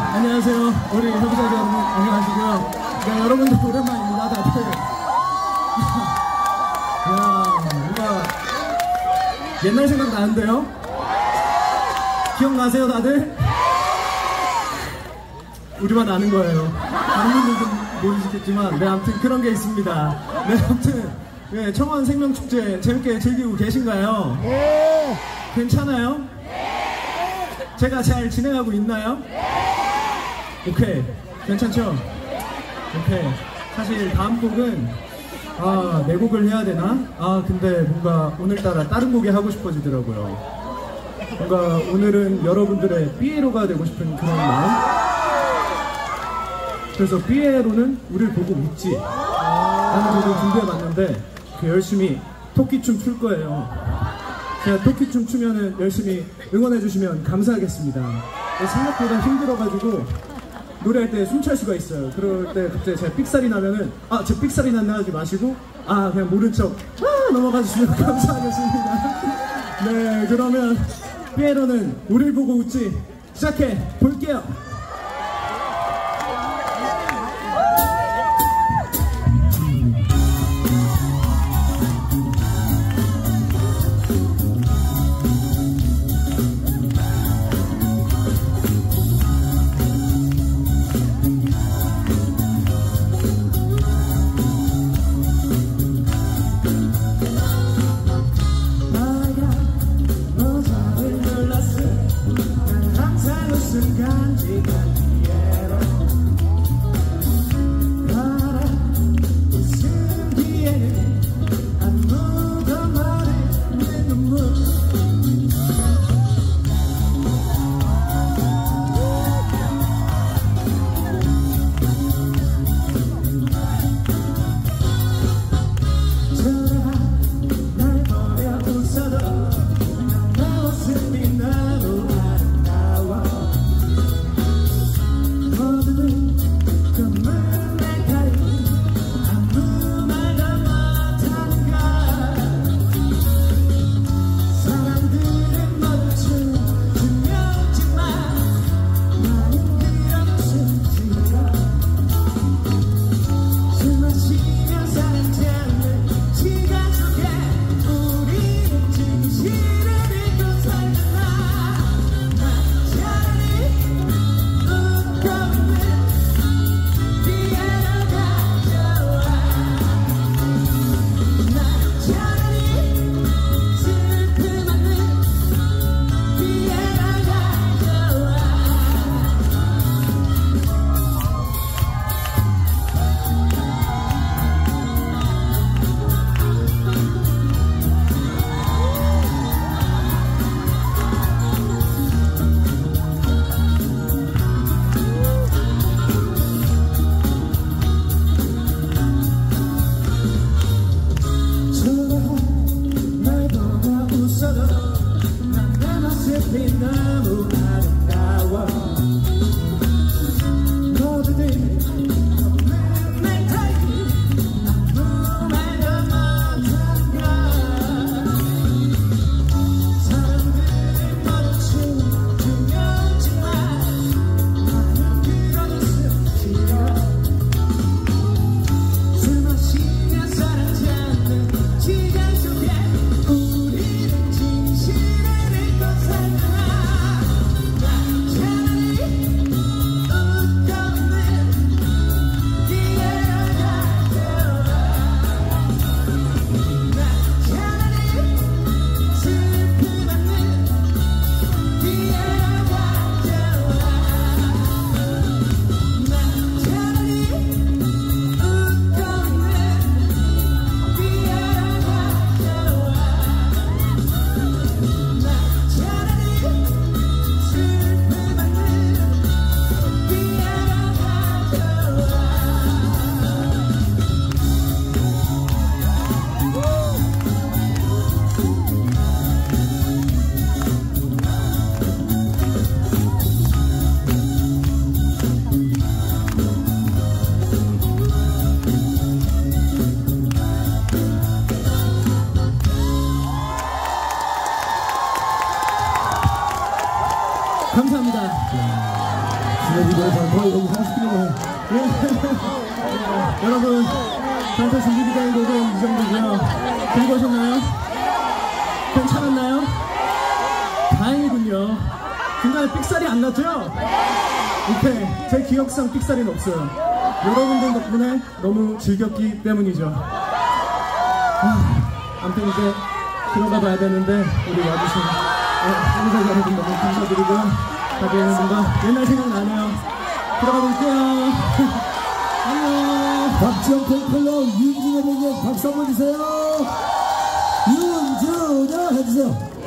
안녕하세요. 우리 협의자 여러분, 안녕하시고요. 네, 여러분들 오랜만입니다, 다들. 야, 뭔가 옛날 생각 나는데요? 기억나세요, 다들? 우리만 아는 거예요. 다른 분들도 모르시겠지만, 네, 아무튼 그런 게 있습니다. 네, 아무튼, 네, 청원 생명축제 재밌게 즐기고 계신가요? 네. 괜찮아요? 네. 제가 잘 진행하고 있나요? 네. 오케이. 괜찮죠? 오케이. 사실 다음 곡은, 내 곡을 해야 되나? 근데 뭔가 오늘따라 다른 곡이 하고 싶어지더라고요. 뭔가 오늘은 여러분들의 삐에로가 되고 싶은 그런 마음? 그래서 삐에로는 우리를 보고 웃지 라는 곡을 준비해봤는데 열심히 토끼춤 출 거예요. 제가 토끼춤 추면은 열심히 응원해주시면 감사하겠습니다. 생각보다 힘들어가지고 노래할 때 숨 찰 수가 있어요. 그럴 때 갑자기 제가 삑살이 나면은 제 삑살이 났나 하지 마시고 그냥 모른 척 넘어가 주시면 감사하겠습니다. 네, 그러면 삐에로는 우리를 보고 웃지 시작해 볼게요. 거의 여기 30km. 여러분, 저한테 준비가 된 곡은 이 정도고요. 즐거우셨나요? 괜찮았나요? 다행이군요. 중간에 삑살이 안 났죠? 오케이. 제 기억상 삑살이 없어요. 여러분들 덕분에 너무 즐겼기 때문이죠. 아무튼 이제 들어가 봐야 되는데, 우리 와주신 행사 여러분 너무 감사드리고요. 가게에 뭔가 옛날 생각나네요. 들어가 볼게요. 안녕. 박지영 팬클럽 윤준혁에게 박수 한번 주세요. 윤준혁 해주세요.